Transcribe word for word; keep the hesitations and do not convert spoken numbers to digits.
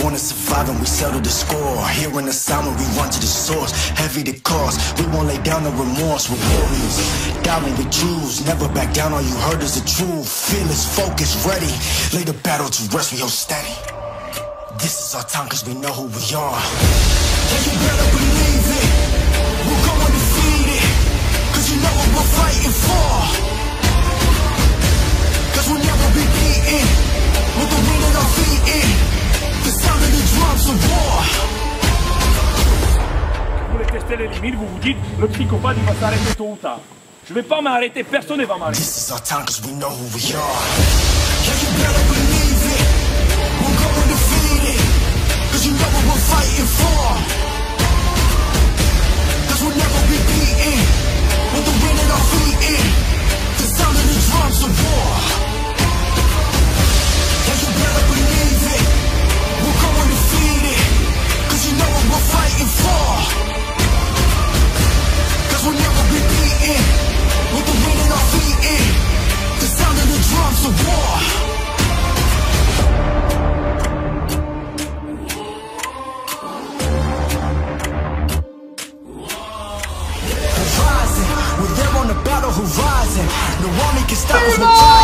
born to survive and we settle the score. Hearing the sound when we run to the source. Heavy the cost, we won't lay down the remorse. We're warriors, die when we choose. Never back down, all you heard is the truth. Fearless, focused, ready. Lay the battle to rest, we hold steady. This is our time cause we know who we are. Yeah, you better believe it. We're going undefeated. Cause you know what we're fighting for. Cause we'll never be beaten. With the wind at our feet in. The sound of the drums of war. Vous voulez tester les limites, vous vous dites le psychopathe il va s'arrêter tôt ou tard. Je vais pas m'arrêter, personne ne va m'arrêter. This is our time cause we know who we are. Yeah, you better believe it. We're going undefeated. Cause you know what we're fighting for. Cause we'll never be beaten. With the wind at our feet in. The sound of the drums of war. Yeah, you better believe it. We're going undefeated. Cause you know what we're fighting for. Cause we'll never be beaten. With the wind at our feet in. The sound of the drums of war. We're there on the battle horizon. No army can stop us.